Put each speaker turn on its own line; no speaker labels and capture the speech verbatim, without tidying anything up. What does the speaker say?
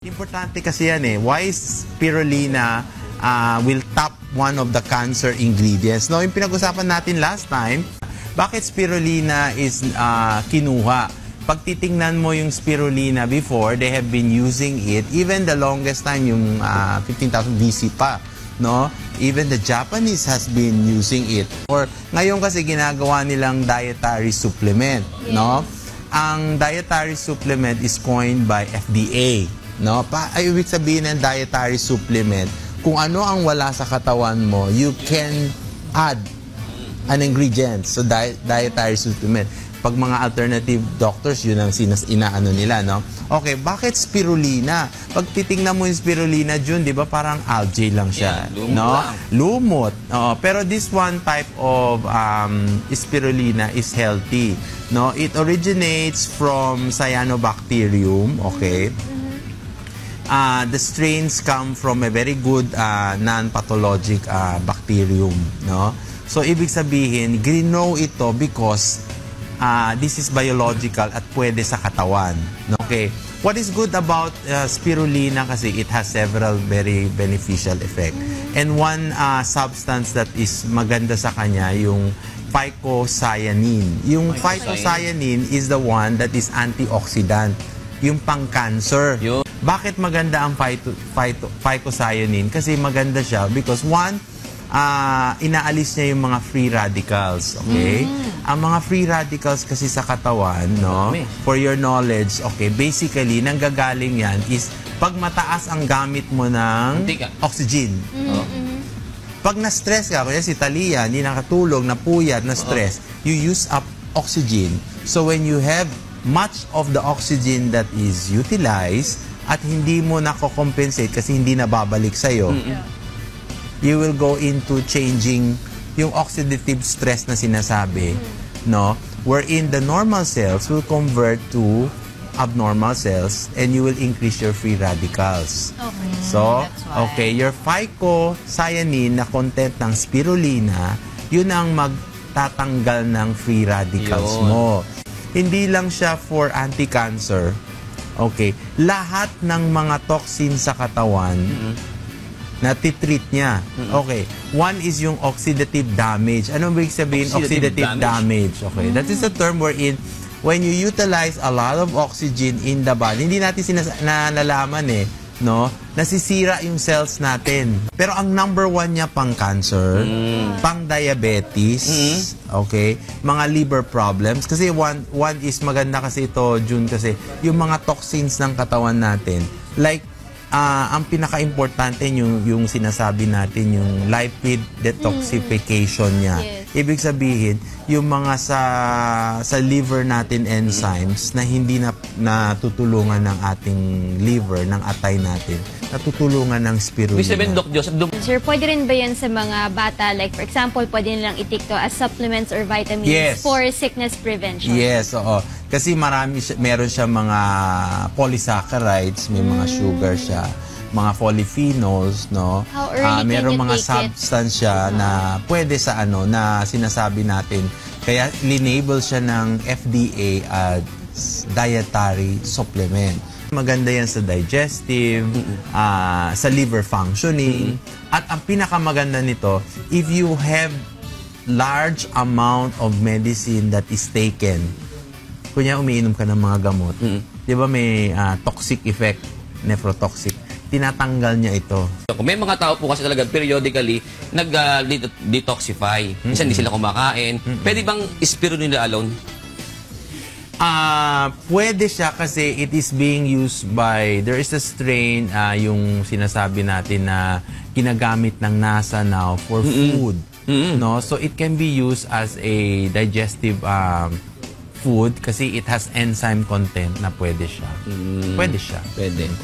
Importante kasi yan eh. Why spirulina uh, will top one of the cancer ingredients? No, yung pinag-usapan natin last time, bakit spirulina is uh, kinuha? Pag titingnan mo yung spirulina before, they have been using it, even the longest time, yung uh, fifteen thousand B C pa. No? Even the Japanese has been using it. Or ngayon kasi ginagawa nilang dietary supplement. Yes. No? Ang dietary supplement is coined by F D A. No? Pa ay, ibig sabihin ng dietary supplement, kung ano ang wala sa katawan mo, you can add an ingredient. So, di dietary supplement. Pag mga alternative doctors, yun ang sinas inaano nila, no? Okay, bakit spirulina? Pag titingnan mo yung spirulina, Jun, di ba parang algae lang siya, yeah, lumot no? Lang. Lumot. Uh, pero this one type of um, spirulina is healthy, no? It originates from Cyanobacterium, okay? Uh, the strains come from a very good uh, non-pathologic uh, bacterium, no? So, ibig sabihin, ginow ito because uh, this is biological at pwede sa katawan. No? Okay. What is good about uh, spirulina kasi it has several very beneficial effect. And one uh, substance that is maganda sa kanya, yung phycocyanin. Yung phycocyanin is the one that is antioxidant. Yung pang-cancer. Bakit maganda ang phyto, phyto, phycocyanin? Kasi maganda siya because one, uh, inaalis niya yung mga free radicals. Okay? Mm. Ang mga free radicals kasi sa katawan, no? For your knowledge, okay, basically, nanggagaling yan is pag mataas ang gamit mo ng oxygen. Mm-hmm. Pag na-stress ka, kaya si Talia, hindi nakatulog, napuyat, na-stress, you use up oxygen. So when you have much of the oxygen that is utilized, at hindi mo nako-compensate kasi hindi nababalik sa'yo, mm-hmm. you will go into changing yung oxidative stress na sinasabi, mm-hmm. no? Wherein the normal cells will convert to abnormal cells and you will increase your free radicals.
Okay.
So, okay, your phycocyanin na content ng spirulina, yun ang magtatanggal ng free radicals yun. Mo. Hindi lang siya for anti-cancer. Okay. Lahat ng mga toxins sa katawan, mm-hmm. na titreat niya. Mm-hmm. Okay. One is yung oxidative damage. Ano ba ibig sabihin? Oxidative, oxidative damage. damage. Okay. Mm-hmm. That is a term wherein when you utilize a lot of oxygen in the body, hindi natin nalalaman eh, no? Nasisira yung cells natin. Pero ang number one niya pang cancer, mm. pang diabetes, mm. okay, mga liver problems. Kasi one, one is maganda kasi ito, June, kasi yung mga toxins ng katawan natin, like, uh, ang pinaka-importante yung, yung sinasabi natin, yung lipid detoxification niya. Yes. Ibig sabihin, yung mga sa sa liver natin enzymes na hindi na natutulungan ng ating liver, ng atay natin, natutulungan ng spirulina.
Ibig sabihin, Doc Joseph,
Sir, pwede rin ba yan sa mga bata? Like, for example, pwede nilang i-take to as supplements or vitamins yes. for sickness prevention?
Yes, oo. Kasi marami, meron siya mga polysaccharides, may mga mm. sugar siya, mga polyphenols, no?
How early uh,
meron
can you
mga
take
substance siya uh -huh. na pwede sa ano, na sinasabi natin. Kaya linabel siya ng F D A as dietary supplement. Maganda yan sa digestive, mm -hmm. uh, sa liver functioning. Mm -hmm. At ang pinakamaganda nito, if you have large amount of medicine that is taken, kunya umiinom ka ng mga gamot, mm -hmm. di ba may uh, toxic effect, nephrotoxic, tinatanggal niya ito.
May mga tao po kasi talaga periodically nag-detoxify. Uh, Minsan hindi sila kumakain. Mm-hmm. Pwede bang spirulina alone?
Ah, uh, pwede siya kasi it is being used by, there is a strain, uh, yung sinasabi natin na ginagamit ng NASA now for mm-hmm. food. Mm-hmm. No? So it can be used as a digestive um, food kasi it has enzyme content na pwede siya. Mm. Pwede siya.
Pwede.